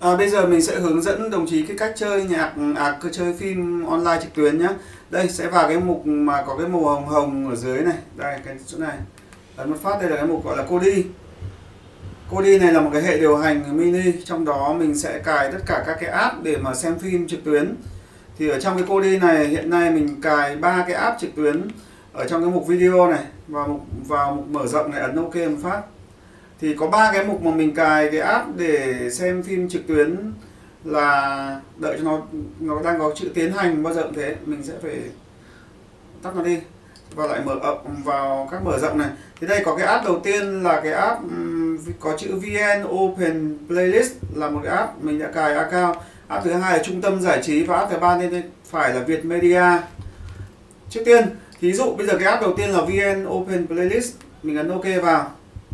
Bây giờ mình sẽ hướng dẫn đồng chí cái cách chơi nhạc, chơi phim online trực tuyến nhé. Đây sẽ vào cái mục mà có cái màu hồng hồng ở dưới này, đây cái chỗ này. Ấn một phát, đây là cái mục gọi là Kodi. Kodi này là một cái hệ điều hành mini, trong đó mình sẽ cài tất cả các cái app để mà xem phim trực tuyến. Thì ở trong cái Kodi này hiện nay mình cài 3 cái app trực tuyến ở trong cái mục video này, vào mục mở rộng này ấn OK một phát. Thì có 3 cái mục mà mình cài cái app để xem phim trực tuyến, là đợi cho nó đang có chữ tiến hành bao giờ cũng thế, mình sẽ phải tắt nó đi và lại vào các mở rộng này. Thì đây có cái app đầu tiên là cái app có chữ VN Open Playlist, là một cái app mình đã cài account. App thứ hai là Trung tâm Giải trí, và app thứ ba bên phải là Việt Media. Trước tiên thí dụ bây giờ cái app đầu tiên là VN Open Playlist, mình ấn OK vào.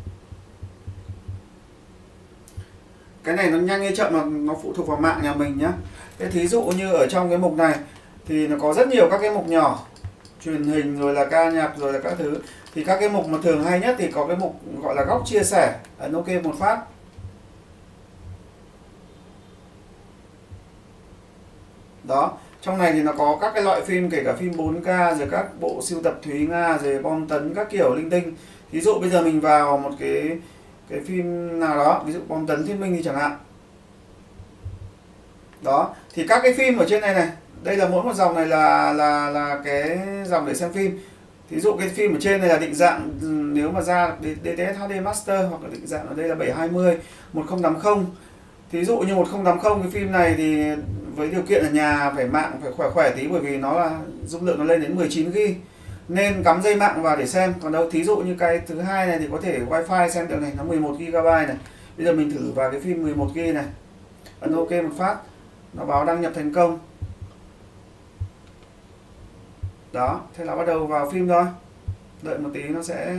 Cái này nó nhanh hay chậm mà nó phụ thuộc vào mạng nhà mình nhé. Thế thí dụ như ở trong cái mục này thì nó có rất nhiều các cái mục nhỏ, truyền hình rồi là ca nhạc rồi là các thứ. Thì các cái mục mà thường hay nhất thì có cái mục gọi là góc chia sẻ, ấn OK một phát. Đó, trong này thì nó có các cái loại phim, kể cả phim 4K, rồi các bộ sưu tập Thúy Nga, rồi bom tấn các kiểu linh tinh. Ví dụ bây giờ mình vào một cái phim nào đó, ví dụ bom tấn Thuyết Minh thì chẳng hạn. Đó, thì các cái phim ở trên này này, đây là mỗi một dòng này là cái dòng để xem phim. Thí dụ cái phim ở trên này là định dạng, nếu mà ra DTS HD Master, hoặc là định dạng ở đây là 720 1080. Thí dụ như 1080 cái phim này thì với điều kiện ở nhà phải mạng phải khỏe tí, bởi vì nó là dung lượng nó lên đến 19 GB, nên cắm dây mạng vào để xem. Còn đâu thí dụ như cái thứ hai này thì có thể wifi xem được này, nó 11 GB này. Bây giờ mình thử vào cái phim 11 GB này, ấn OK một phát, nó báo đăng nhập thành công. Đó, thế là bắt đầu vào phim thôi. Đợi một tí nó sẽ.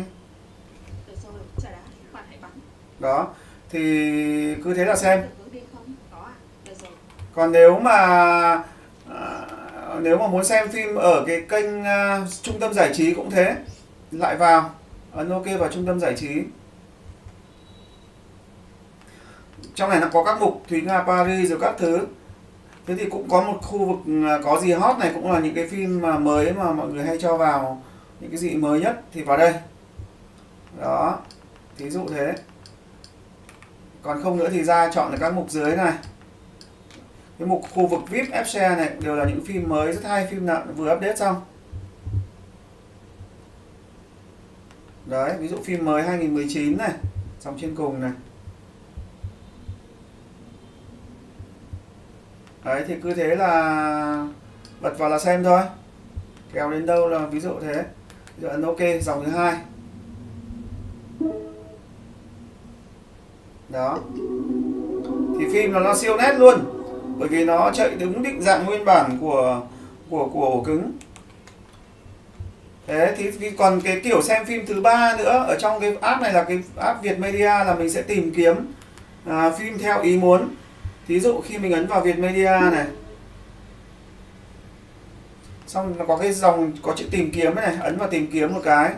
Đó, thì cứ thế là xem. Còn nếu mà muốn xem phim ở cái kênh Trung tâm Giải trí cũng thế, lại vào ấn OK vào Trung tâm Giải trí. Trong này nó có các mục Thúy Nga Paris rồi các thứ. Thế thì cũng có một khu vực có gì hot này, cũng là những cái phim mà mới mà mọi người hay cho vào, những cái gì mới nhất thì vào đây. Đó, thí dụ thế. Còn không nữa thì ra chọn được các mục dưới này. Cái mục khu vực VIP F-share này đều là những phim mới rất hay, phim nào vừa update xong. Đấy, ví dụ phim mới 2019 này, dòng trên cùng này. Đấy, thì cứ thế là bật vào là xem thôi. Kéo đến đâu là ví dụ thế. Giờ ấn OK, dòng thứ hai. Đó. Thì phim nó siêu nét luôn, bởi vì nó chạy đúng định dạng nguyên bản của ổ cứng. Thế thì còn cái kiểu xem phim thứ ba nữa ở trong cái app này là cái app Việt Media, là mình sẽ tìm kiếm phim theo ý muốn. Thí dụ khi mình ấn vào Việt Media này, xong nó có cái dòng có chữ tìm kiếm này, ấn vào tìm kiếm một cái.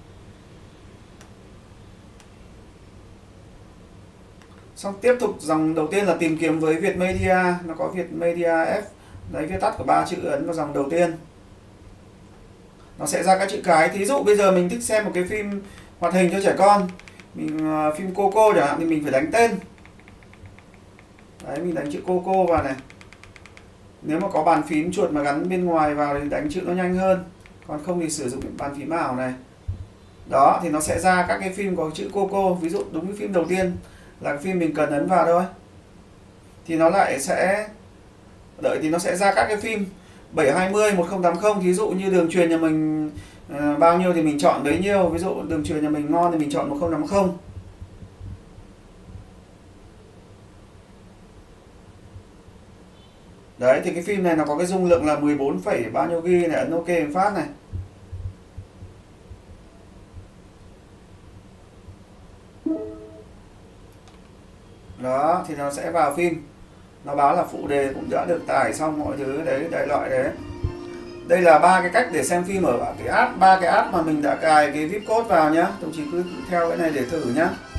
Xong tiếp tục dòng đầu tiên là tìm kiếm với Việt Media, nó có Việt Media F, đấy viết tắt của 3 chữ, ấn vào dòng đầu tiên. Nó sẽ ra các chữ cái. Thí dụ bây giờ mình thích xem một cái phim hoạt hình cho trẻ con, phim Coco chẳng hạn, thì mình phải đánh tên. Đấy, mình đánh chữ Coco vào này. Nếu mà có bàn phím chuột mà gắn bên ngoài vào thì đánh chữ nó nhanh hơn. Còn không thì sử dụng bàn phím ảo này. Đó, thì nó sẽ ra các cái phim có chữ Coco. Ví dụ đúng cái phim đầu tiên là cái phim mình cần ấn vào thôi. Thì nó lại sẽ đợi thì nó sẽ ra các cái phim 720 1080. Thí dụ như đường truyền nhà mình bao nhiêu thì mình chọn bấy nhiêu. Ví dụ đường truyền nhà mình ngon thì mình chọn 1080. Đấy, thì cái phim này nó có cái dung lượng là 14, bao nhiêu GB này, ấn OK một phát này. Đó, thì nó sẽ vào phim. Nó báo là phụ đề cũng đã được tải xong mọi thứ đấy, đại loại đấy. Đây là 3 cái cách để xem phim ở cái app, 3 cái app mà mình đã cài cái VIP code vào nhá. Đồng chí cứ theo cái này để thử nhá.